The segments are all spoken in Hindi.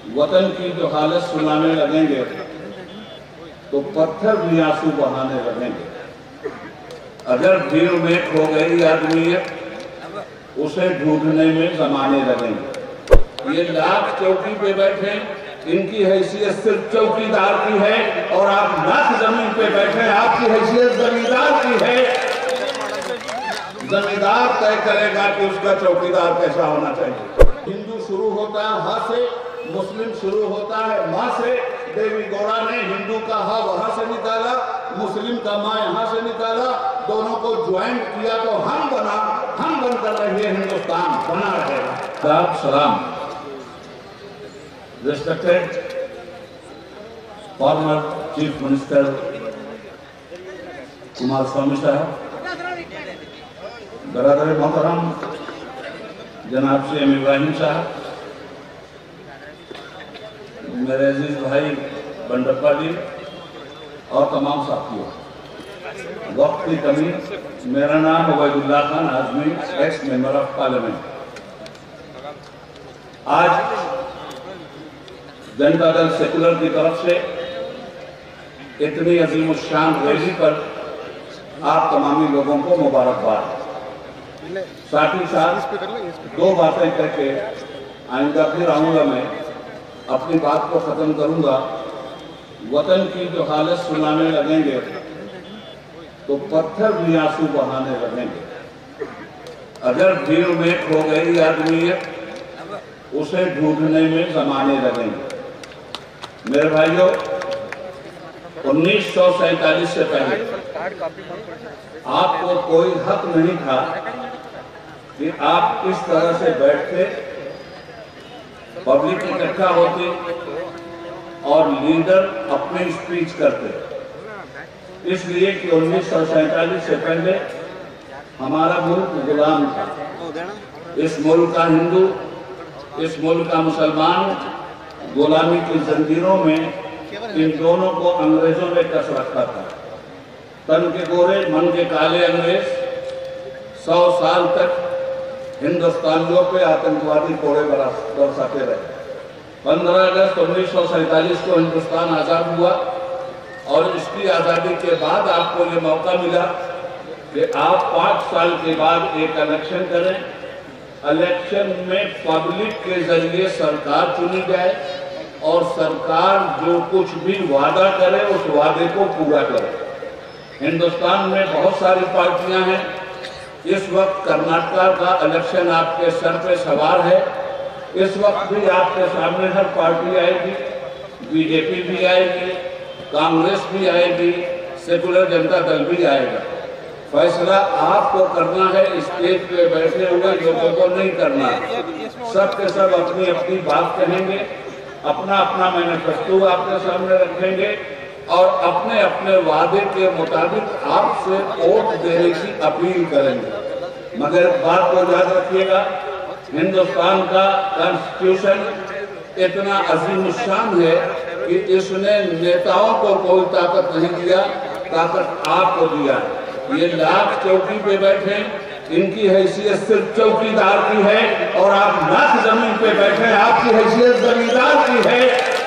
वतन की जो हालत सुनाने लगेंगे तो पत्थर भी आंसू बहाने लगेंगे। अगर भीड़ में खो गई आदमियत उसे ढूंढने में जमाने लगेंगे। ये लाख चौकी पे बैठे, इनकी हैसियत सिर्फ चौकीदार की है और आप लाख जमीन पे बैठे, आपकी हैसियत जमींदार की है। जमींदार तय करेगा कि उसका चौकीदार कैसा होना चाहिए। हिंदू शुरू होता है हा से, मुस्लिम शुरू होता है माँ से। देवी गौड़ा ने हिंदू का हा वहां से निकाला, मुस्लिम का माँ यहाँ से निकाला, दोनों को ज्वाइंट किया तो हम बना, हम बनकर रहिए हिंदुस्तान बना रहेगा। सलाम। Respected former Chief Minister Kumaraswamy साहब, बरादर मोहतरम जनाब CM इब्राहिम साहब, मेरे अजीज भाई बंडप्पा जी और तमाम साथियों, वक्त की कमी। मेरा नाम Ubaidullah Khan Azmi, ex member of parliament. आज जनता दल सेकुलर की तरफ से इतनी अजीम शान रैली पर आप तमामी लोगों को मुबारकबाद। साथ ही साथ दो बातें करके आइंदा फिर आऊंगा, मैं अपनी बात को खत्म करूंगा। वतन की जो हालत सुनाने लगेंगे तो पत्थर भी आंसू बहाने लगेंगे। अगर भीड़ में खो गई आदमियत उसे ढूंढने में जमाने लगेंगे। मेरे भाइयों, 1947 से पहले आपको कोई हक नहीं था कि आप इस तरह से बैठते, पब्लिक इकट्ठा होती और लीडर अपनी स्पीच करते। इसलिए कि 1947 से पहले हमारा मुल्क गुलाम था। इस मुल्क का हिंदू, इस मुल्क का मुसलमान गुलामी की जंजीरों में इन दोनों को अंग्रेजों ने कस रखा था। तन के गोरे मन के काले अंग्रेज 100 साल तक हिंदुस्तानियों पे आतंकवादी कोड़े बरसाते रहे। 15 अगस्त 1947 को हिंदुस्तान आजाद हुआ और इसकी आजादी के बाद आपको ये मौका मिला कि आप 5 साल के बाद एक इलेक्शन करें। इलेक्शन में पब्लिक के जरिए सरकार चुनी जाए और सरकार जो कुछ भी वादा करे उस वादे को पूरा करे। हिंदुस्तान में बहुत सारी पार्टियां हैं। इस वक्त कर्नाटक का इलेक्शन आपके सर पे सवार है। इस वक्त भी आपके सामने हर पार्टी आएगी, बीजेपी भी आएगी, कांग्रेस भी आएगी, सेकुलर जनता दल भी आएगा। फैसला आपको करना है, स्टेज पे बैठे हुए लोगों को नहीं करना। सब के सब अपनी अपनी बात कहेंगे, अपना अपना मैनिफेस्टो आपके सामने रखेंगे और अपने अपने वादे के मुताबिक आपसे वोट देने की अपील करेंगे। मगर बात को याद रखिएगा, हिंदुस्तान का कॉन्स्टिट्यूशन इतना अजीम शान है कि इसने नेताओं को कोई ताकत नहीं दिया, ताकत आपको दिया। ये लाख चौकी पे बैठे, इनकी हैसियत सिर्फ चौकीदार की है और आप लाख जमीन पे बैठे, आपकी हैसियत जमींदार की है।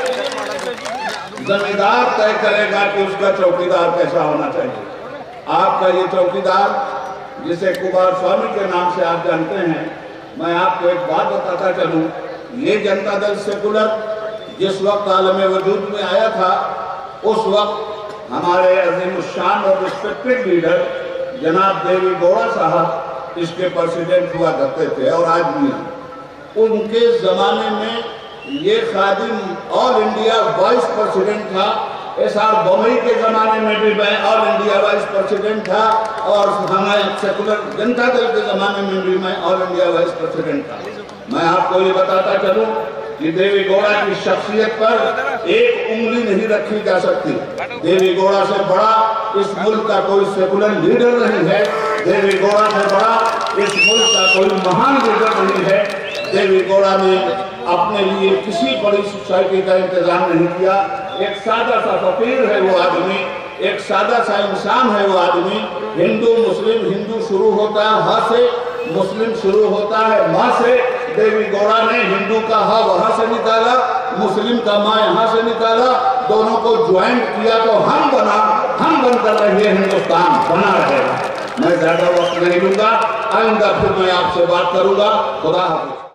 जमींदार तय करेगा कि उसका चौकीदार कैसा होना चाहिए। आपका ये चौकीदार, जिसे कुमारस्वामी के नाम से आप जानते हैं, मैं आपको एक बात बताता चलूं, ये जनता दल सेकुलर जिस वक्त आलमे वजूद में आया था, उस वक्त हमारे अजीम शान और रिस्पेक्टेड लीडर जनाब देवी गौड़ा साहब इसके प्रेसिडेंट हुआ करते थे और आज भी हैं। उनके जमाने में ये खादिम ऑल इंडिया वाइस प्रेसिडेंट था। SR बोमई के जमाने में भी मैं ऑल इंडिया वाइस प्रेसिडेंट था और हमारे सेकुलर जनता दल के जमाने में भी मैं ऑल इंडिया वाइस प्रेसिडेंट था। मैं आपको ये बताता चलूं कि देवी गौड़ा की शख्सियत पर एक उंगली नहीं रखी जा सकती। देवी गौड़ा से बड़ा इस मुल्क का कोई सेकुलर लीडर नहीं है। देवी गौड़ा से बड़ा इस मुल्क का कोई महान लीडर नहीं है। देवी गौड़ा ने अपने लिए किसी बड़ी सोसाइटी का इंतजाम नहीं किया। एक सादा सा फकीर है वो आदमी, एक सादा सा इंसान है वो आदमी। हिंदू मुस्लिम, हिंदू शुरू होता है हा से, मुस्लिम शुरू होता है माँ से। देवी गौड़ा ने हिंदू का हा वहां से निकाला, मुस्लिम का माँ यहाँ से निकाला, दोनों को ज्वाइंट किया तो हम बना, हम बनकर रहिए, हिंदुस्तान बना रहेगा। मैं ज्यादा वक्त नहीं लूंगा, आइंदा फिर मैं आपसे बात करूंगा। खुदा हाफिज।